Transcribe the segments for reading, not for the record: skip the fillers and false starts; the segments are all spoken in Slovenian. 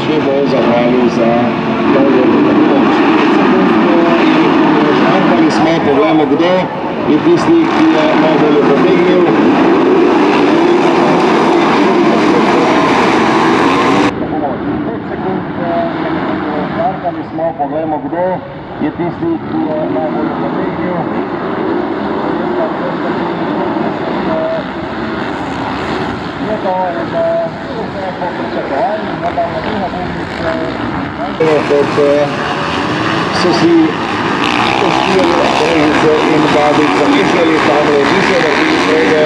še bolj zahvalil za to veliko pomoč. Štartali smo, poglejmo, kdo je tisti, ki je najbolje potegnil. Štartali smo, poglejmo, kdo je tisti, ki je najbolje potegnil. Kot so si poštijali Brežice in Babic zamišljali, tam je niso naredili svojega.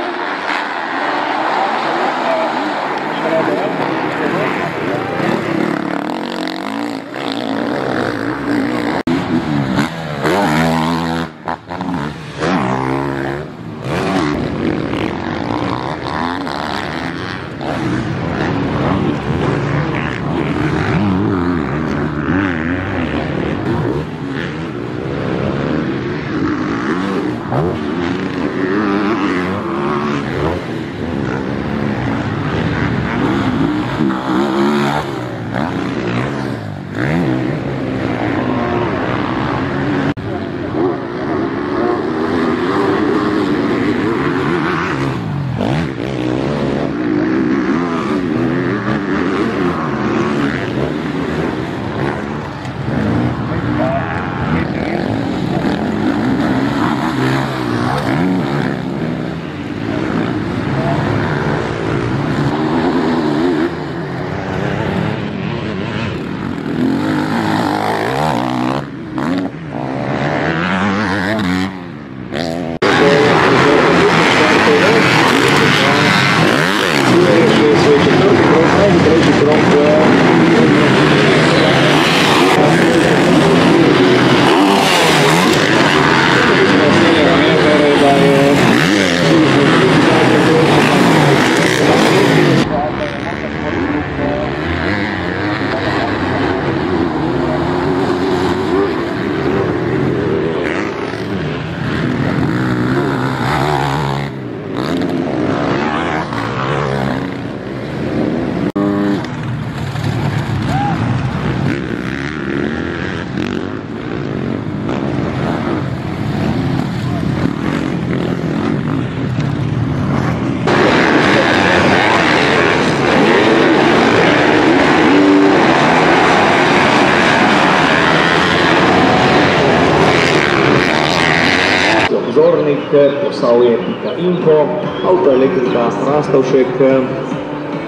Vzornik, Posavje.info, Avtoelektrika Rastovšek,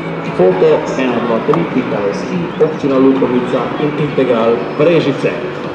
foto 123.si, občina Lukovica in Integral Brežice.